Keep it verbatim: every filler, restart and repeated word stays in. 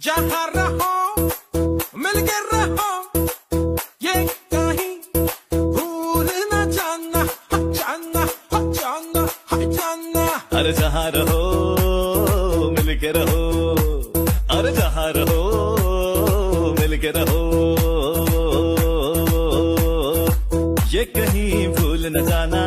जहाँ रहो मिलके रहो, ये कहीं भूल न जाना, जाना जाना जाना। अरे जहाँ रहो मिलके रहो, अरे जहाँ रहो मिलके रहो, ये कहीं भूल न जाना।